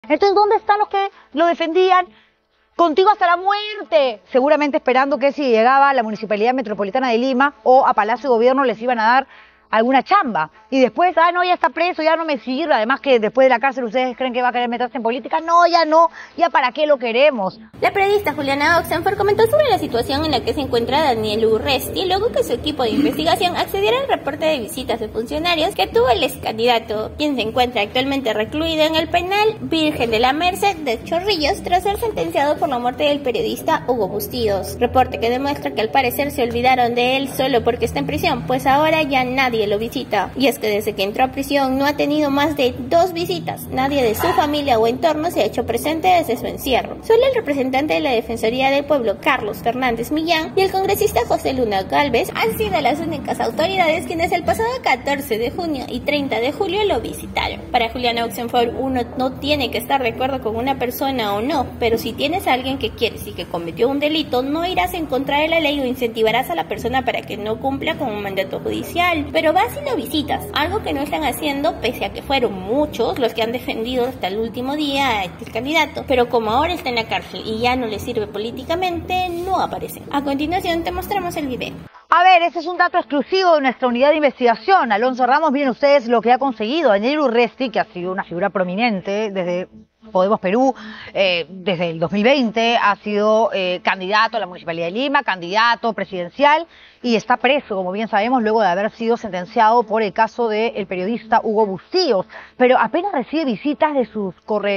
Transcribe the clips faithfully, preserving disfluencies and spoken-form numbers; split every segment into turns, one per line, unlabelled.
Entonces, ¿dónde están los que lo defendían? Contigo hasta la muerte, seguramente esperando que si llegaba a la Municipalidad Metropolitana de Lima o a Palacio de Gobierno les iban a dar alguna chamba. Y después, ah, no, ya está preso, ya no me sirve. Además que después de la cárcel, ¿ustedes creen que va a querer meterse en política? No, ya no. ¿Ya para qué lo queremos?
La periodista Juliana Oxenford comentó sobre la situación en la que se encuentra Daniel Urresti luego que su equipo de investigación accediera al reporte de visitas de funcionarios que tuvo el ex candidato, quien se encuentra actualmente recluido en el penal Virgen de la Merced de Chorrillos tras ser sentenciado por la muerte del periodista Hugo Bustíos. Reporte que demuestra que al parecer se olvidaron de él solo porque está en prisión, pues ahora ya nadie lo visita. Y es que desde que entró a prisión no ha tenido más de dos visitas. Nadie de su familia o entorno se ha hecho presente desde su encierro. Solo el representante de la Defensoría del Pueblo, Carlos Fernández Millán, y el congresista José Luna Gálvez han sido las únicas autoridades quienes el pasado catorce de junio y treinta de julio lo visitaron. Para Juliana Oxenford, uno no tiene que estar de acuerdo con una persona o no, pero si tienes a alguien que quieres y que cometió un delito, no irás en contra de la ley o incentivarás a la persona para que no cumpla con un mandato judicial, pero vas y lo visitas, algo que no están haciendo pese a que fueron muchos los que han defendido hasta el último día a este candidato, pero como ahora está en la cárcel y ya no le sirve políticamente, no aparecen. A continuación te mostramos el video.
A ver, ese es un dato exclusivo de nuestra unidad de investigación. Alonso Ramos, miren ustedes lo que ha conseguido. Daniel Urresti, que ha sido una figura prominente desde Podemos Perú, eh, desde el dos mil veinte, ha sido eh, candidato a la Municipalidad de Lima, candidato presidencial, y está preso, como bien sabemos, luego de haber sido sentenciado por el caso del periodista Hugo Bustíos. Pero apenas recibe visitas de sus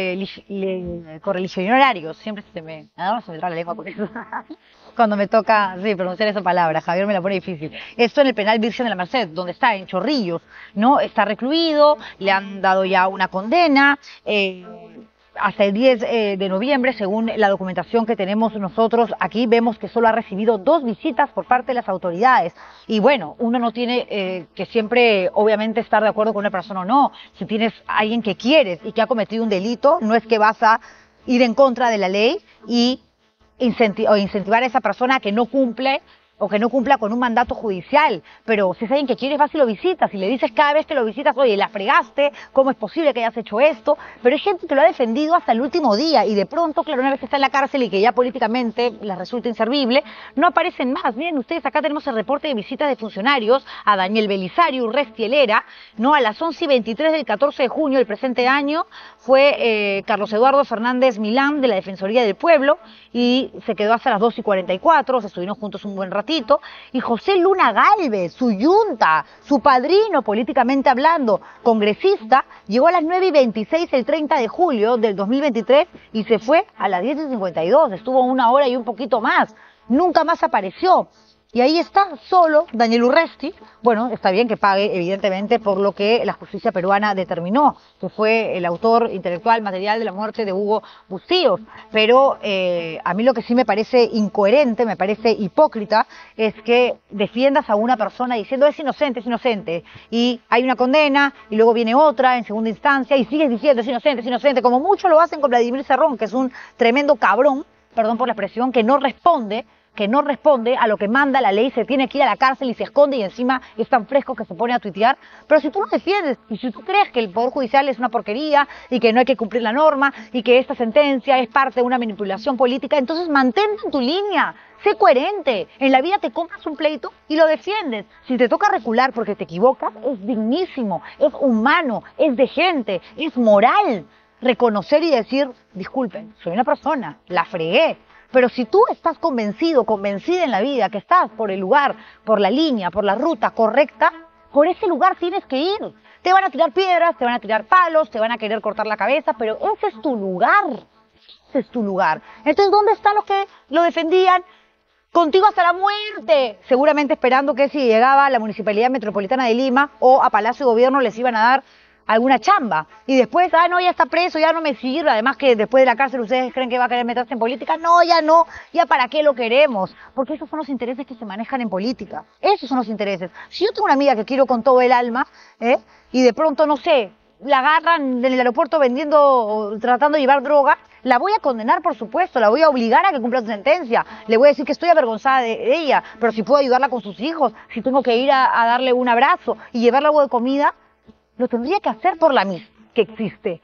correligionarios. Siempre se me, no, se me traba la lengua por eso. Cuando me toca, sí, pronunciar esa palabra, Javier me la pone difícil. Esto en el penal Virgen de la Merced, donde está, en Chorrillos, ¿no? Está recluido, le han dado ya una condena, eh, hasta el diez de noviembre, según la documentación que tenemos nosotros aquí, vemos que solo ha recibido dos visitas por parte de las autoridades. Y bueno, uno no tiene eh, que siempre, obviamente, estar de acuerdo con una persona o no. Si tienes a alguien que quieres y que ha cometido un delito, no es que vas a ir en contra de la ley y incenti- o incentivar a esa persona que no cumple o que no cumpla con un mandato judicial. Pero si es alguien que quieres, vas y lo visitas y le dices cada vez que lo visitas, oye, la fregaste, ¿cómo es posible que hayas hecho esto? Pero hay gente que lo ha defendido hasta el último día y de pronto, claro, una vez que está en la cárcel y que ya políticamente les resulta inservible, no aparecen más. Miren ustedes, acá tenemos el reporte de visitas de funcionarios a Daniel Belisario, Urresti Helera, ¿no? A las once y veintitrés del catorce de junio del presente año fue eh, Carlos Eduardo Fernández Milán de la Defensoría del Pueblo y se quedó hasta las dos y cuarenta y cuatro, se estuvieron juntos un buen rato. Y José Luna Gálvez, su yunta, su padrino políticamente hablando, congresista, llegó a las nueve y veintiséis el treinta de julio del dos mil veintitrés y se fue a las diez y cincuenta y dos, estuvo una hora y un poquito más, nunca más apareció. Y ahí está, solo Daniel Urresti. Bueno, está bien que pague, evidentemente, por lo que la justicia peruana determinó, que fue el autor intelectual material de la muerte de Hugo Bustíos. Pero eh, a mí lo que sí me parece incoherente, me parece hipócrita, es que defiendas a una persona diciendo es inocente, es inocente, y hay una condena, y luego viene otra en segunda instancia, y sigues diciendo es inocente, es inocente, como mucho lo hacen con Vladimir Cerrón, que es un tremendo cabrón, perdón por la expresión, que no responde, que no responde a lo que manda la ley, se tiene que ir a la cárcel y se esconde y encima es tan fresco que se pone a tuitear. Pero si tú lo defiendes y si tú crees que el Poder Judicial es una porquería y que no hay que cumplir la norma y que esta sentencia es parte de una manipulación política, entonces mantente en tu línea, sé coherente. En la vida te compras un pleito y lo defiendes. Si te toca recular porque te equivocas, es dignísimo, es humano, es de gente, es moral reconocer y decir, disculpen, soy una persona, la fregué. Pero si tú estás convencido, convencida en la vida que estás por el lugar, por la línea, por la ruta correcta, por ese lugar tienes que ir. Te van a tirar piedras, te van a tirar palos, te van a querer cortar la cabeza, pero ese es tu lugar. Ese es tu lugar. Entonces, ¿dónde están los que lo defendían? Contigo hasta la muerte. Seguramente esperando que si llegaba a la Municipalidad Metropolitana de Lima o a Palacio de Gobierno les iban a dar alguna chamba. Y después, ah, no, ya está preso, ya no me sirve. Además que después de la cárcel, ¿ustedes creen que va a querer meterse en política? No, ya no. ¿Ya para qué lo queremos? Porque esos son los intereses que se manejan en política. Esos son los intereses. Si yo tengo una amiga que quiero con todo el alma, ¿eh? Y de pronto, no sé, la agarran en el aeropuerto vendiendo, tratando de llevar droga, la voy a condenar, por supuesto, la voy a obligar a que cumpla su sentencia. Le voy a decir que estoy avergonzada de ella, pero si puedo ayudarla con sus hijos, si tengo que ir a, a darle un abrazo y llevarle algo de comida, lo tendría que hacer por la amistad que existe.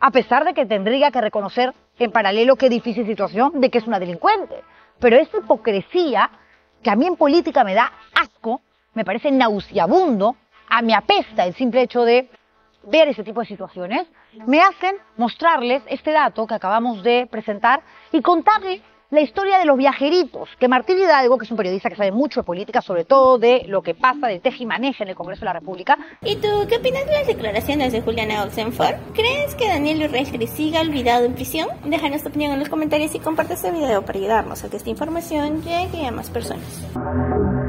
a pesar de que tendría que reconocer en paralelo qué difícil situación de que es una delincuente. Pero esta hipocresía, que a mí en política me da asco, me parece nauseabundo, a me apesta el simple hecho de ver ese tipo de situaciones, me hacen mostrarles este dato que acabamos de presentar y contarles la historia de los viajeritos, que Martín Hidalgo, que es un periodista que sabe mucho de política, sobre todo de lo que pasa de tejimaneja en el Congreso de la República.
¿Y tú qué opinas de las declaraciones de Juliana Oxenford? ¿Crees que Daniel Urresti siga olvidado en prisión? Déjanos tu opinión en los comentarios y comparte este video para ayudarnos a que esta información llegue a más personas.